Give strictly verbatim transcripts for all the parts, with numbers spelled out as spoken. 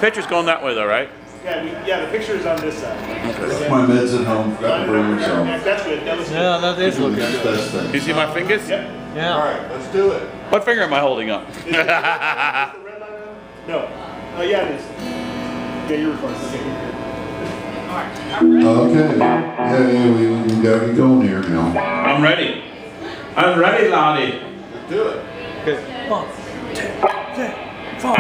picture's going that way though, right? Yeah, we, yeah, the picture is on this side. Okay. My med's at home. Forgot to bring them, so. That's good. That looks good. Yeah, that is looking good. Best thing. You see my fingers? Yep. Yeah. All right, let's do it. What finger am I holding up? Is it, is it the red line on? No. Oh, yeah, it is. Yeah, you're recording. Okay, you're good. Okay. Yeah, yeah, we, we gotta get going here now. I'm ready. I'm ready, Lottie. Let's do it. Okay. One, two, three, four.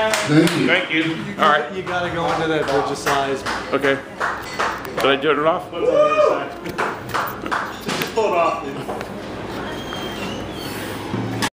Thank you. Thank you. All right. You gotta go into that bridge of size. Okay. Did I turn it off? What's on the other side? Just pull it off.